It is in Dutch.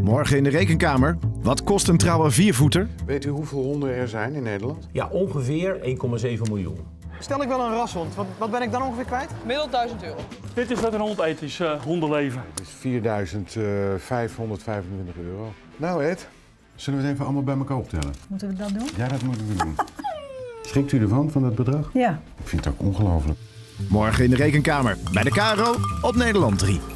Morgen in de Rekenkamer. Wat kost een trouwe viervoeter? Weet u hoeveel honden er zijn in Nederland? Ja, ongeveer 1,7 miljoen. Stel ik wel een rashond, wat ben ik dan ongeveer kwijt? Middel €1000. Dit is wat een hond eet, is hondenleven. Het is €4.525. Nou Ed, zullen we het even allemaal bij elkaar optellen? Moeten we dat doen? Ja, dat moeten we doen. Schrikt u ervan, van dat bedrag? Ja. Ik vind het ook ongelooflijk. Morgen in de Rekenkamer. Bij de KRO op Nederland 3.